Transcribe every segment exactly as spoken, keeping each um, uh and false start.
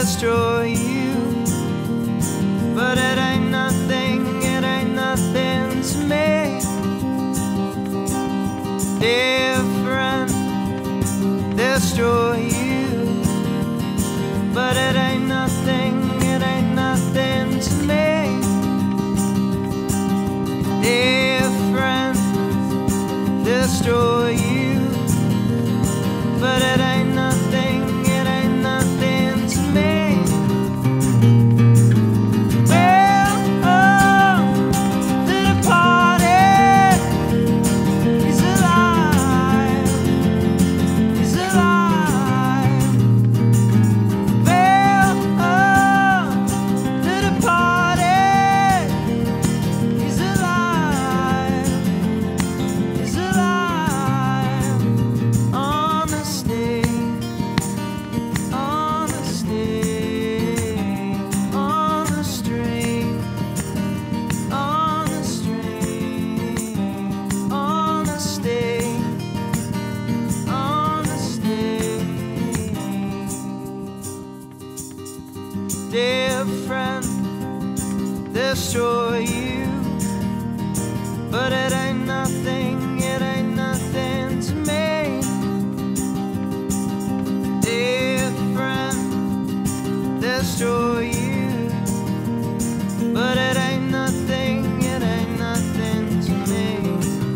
destroy you. But it ain't nothing, it ain't nothing to me. Dear friend, destroy you. But it ain't nothing, it ain't nothing to me. Dear friend, destroy you. But it ain't nothing, it ain't nothing to me. Welcome to the party. He's alive, he's alive. Welcome to the party. He's alive, he's alive. On the stage, on the stage, on the string, on the string, on the stage, on the stage. Dear friend, destroy you. But it ain't nothing, it ain't nothing to me. Dear friend, destroy you. But it ain't nothing, it ain't nothing to me.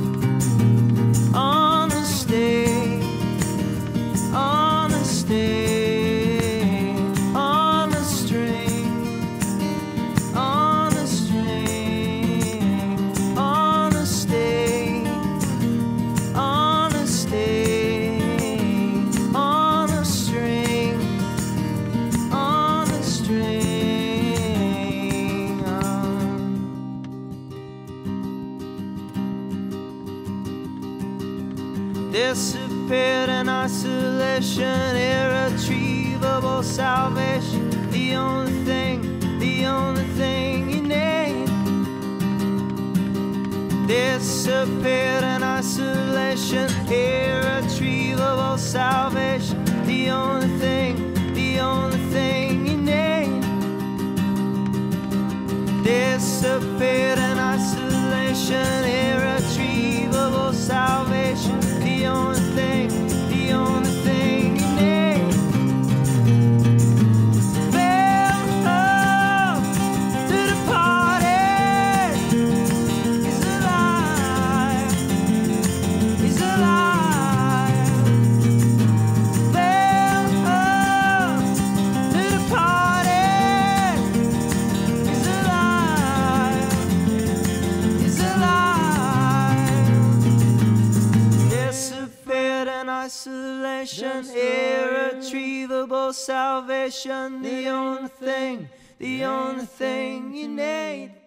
On the stage, on the stage, on the string, on the string, on the stage, on the stage, on the string, on the string. Disappeared in isolation, irretrievable salvation. The only thing, the only thing you need. Disappeared in isolation, irretrievable salvation. The only thing, the only thing you need. Disappeared in isolation, irretrievable salvation. The only thing, the only thing you need. Welcome to the party. He's alive, he's alive. Welcome to the party. He's alive, he's alive. Disappeared in isolation, irretrievable salvation. The only thing, the only thing you need.